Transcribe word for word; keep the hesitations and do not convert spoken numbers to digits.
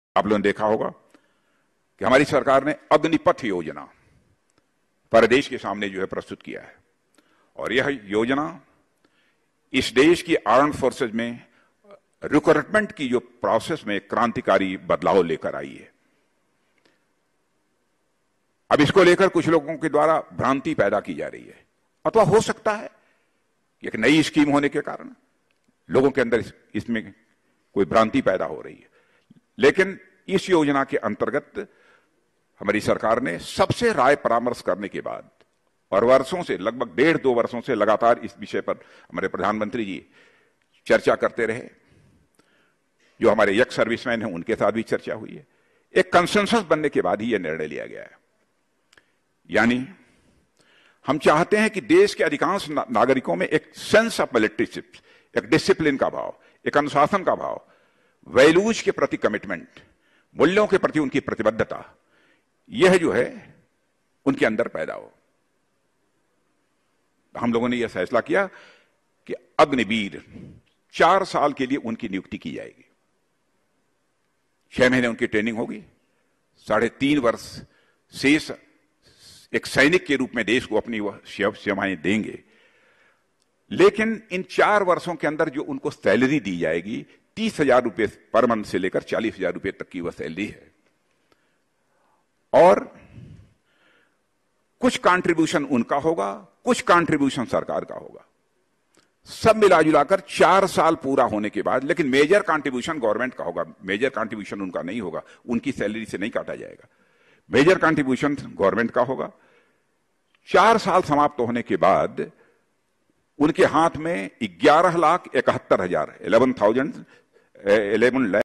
आप लोगों ने देखा होगा कि हमारी सरकार ने अग्निपथ योजना प्रदेश के सामने जो है प्रस्तुत किया है, और यह योजना इस देश की आर्म्ड फोर्सेज में रिक्रूटमेंट की जो प्रोसेस में क्रांतिकारी बदलाव लेकर आई है। अब इसको लेकर कुछ लोगों के द्वारा भ्रांति पैदा की जा रही है, अथवा हो सकता है एक नई स्कीम होने के कारण लोगों के अंदर इस, इसमें कोई भ्रांति पैदा हो रही है। लेकिन इस योजना के अंतर्गत हमारी सरकार ने सबसे राय परामर्श करने के बाद और वर्षों से, लगभग डेढ़ दो वर्षों से लगातार इस विषय पर हमारे प्रधानमंत्री जी चर्चा करते रहे, जो हमारे यंग सर्विसमैन हैं उनके साथ भी चर्चा हुई है। एक कंसेंसस बनने के बाद ही यह निर्णय लिया गया है। यानी हम चाहते हैं कि देश के अधिकांश ना, नागरिकों में एक सेंस ऑफ मिलिट्रीशिप, एक डिसिप्लिन का भाव, एक अनुशासन का भाव, वैल्यूज के प्रति कमिटमेंट, मूल्यों के प्रति उनकी प्रतिबद्धता, यह जो है उनके अंदर पैदा हो। हम लोगों ने यह फैसला किया कि अग्निवीर चार साल के लिए उनकी नियुक्ति की जाएगी। छह महीने उनकी ट्रेनिंग होगी, साढ़े तीन वर्ष शेष एक सैनिक के रूप में देश को अपनी वह सेवाएं देंगे। लेकिन इन चार वर्षों के अंदर जो उनको सैलरी दी जाएगी, तीस हजार रुपये पर मंथ से लेकर चालीस हजार रुपये तक की वह सैलरी है, और कुछ कंट्रीब्यूशन उनका होगा, कुछ कंट्रीब्यूशन सरकार का होगा। सब मिला जुलाकर चार साल पूरा होने के बाद, लेकिन मेजर कंट्रीब्यूशन गवर्नमेंट का होगा, मेजर कंट्रीब्यूशन उनका नहीं होगा, उनकी सैलरी से नहीं काटा जाएगा। मेजर कंट्रीब्यूशन गवर्नमेंट का होगा। चार साल समाप्त होने के बाद उनके हाथ में ग्यारह लाख इकहत्तर हजार इलेवन थाउजेंड इलेवन